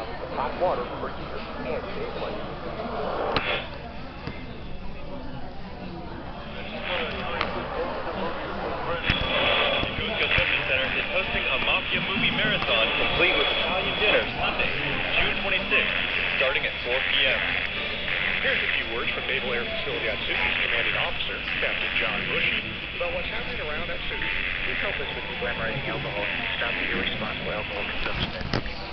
gallons of hot water per year and save money. Cusco Fitness Center is hosting a Mafia movie marathon complete with Italian dinners Monday, June 26th, starting at 4 p.m. Here's a few words from Naval Air Facility Atsugi's commanding officer, Captain John Bushy, about what's happening around Atsugi. Please help us with deglamorizing alcohol and stop the irresponsible alcohol consumption at Atsugi.